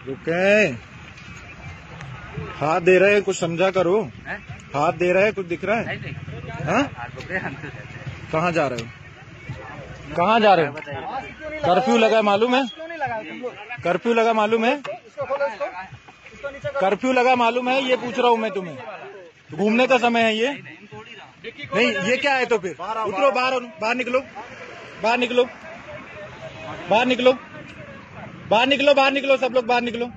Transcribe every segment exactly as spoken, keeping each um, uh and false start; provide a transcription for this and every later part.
रुके, हाथ दे रहे हैं, कुछ समझा करो। है? हाथ दे रहे हैं, कुछ दिख रहा है? हाँ? कहाँ जा रहे हो? कहाँ जा रहे हो? कर्फ्यू लगा मालूम है? कर्फ्यू लगा मालूम है? कर्फ्यू लगा मालूम है? ये पूछ रहा हूँ मैं तुम्हें। घूमने का समय है ये? नहीं, ये क्या है? तो फिर उतरो, बाहर बाहर निकलो, बाहर निकलो, बाहर निकलो, बाहर निकलो, बाहर निकलो, सब लोग बाहर निकलो।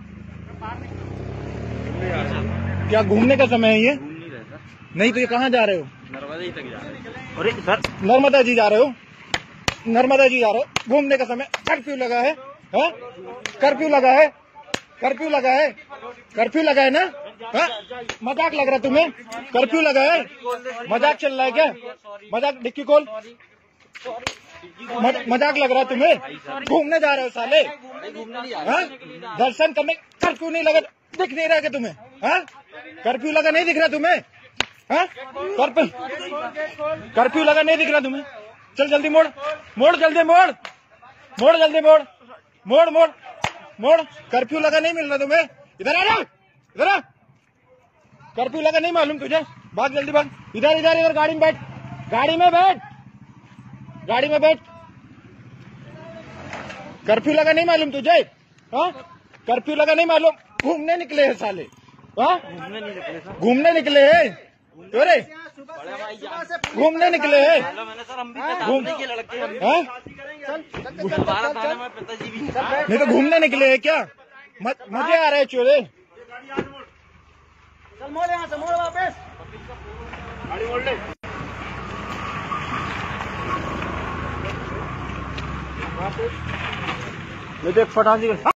क्या घूमने का समय है ये? नहीं तो ये कहाँ जा रहे हो? नर्मदा जी तक जा रहे हो। अरे सर, नर्मदा जी जा रहे हो? नर्मदा जी जा रहे हो? घूमने का समय? कर्फ्यू लगा है? हा? कर्फ्यू लगा है? कर्फ्यू लगा है? कर्फ्यू लगा है ना? हा? मजाक लग रहा है तुम्हें? कर्फ्यू लगा है? मजाक चल रहा है क्या? मजाक, डिक्की खोल। मजाक लग रहा है तुम्हें? घूमने जा रहे हो साले? हाँ? दर्शन करने कर्फ्यू नहीं लगा, दिख नहीं रहा क्या तुम्हें? हाँ? कर्फ्यू लगा नहीं दिख रहा तुम्हें? हाँ? कर्फ्यू कर्फ्यू लगा नहीं दिख रहा तुम्हें? चल जल्दी मोड़, मोड़ जल्दी मोड़, मोड़ जल्दी मोड़, मोड़ मोड़ मोड़। कर्फ्यू लगा नहीं मिल रहा तुम्हें? इधर आ जाओ, इधर आ। कर्फ्यू लगा नहीं मालूम तुझे? भाग जल्दी भाग, इधर इधर इधर, गाड़ी में बैठ, गाड़ी में बैठ, गाड़ी में बैठ। कर्फ्यू लगा नहीं मालूम तुझे? हाँ? कर्फ्यू लगा नहीं मालूम? घूमने निकले हैं साले? हाँ? घूमने निकले हैं? अरे घूमने निकले हैं? नहीं तो घूमने निकले हैं क्या? मजे आ रहे हैं चोरे? चल मोड़, यहाँ से मोड़ वापस, गाड़ी मोड़ ले। मैं तो एक फटासी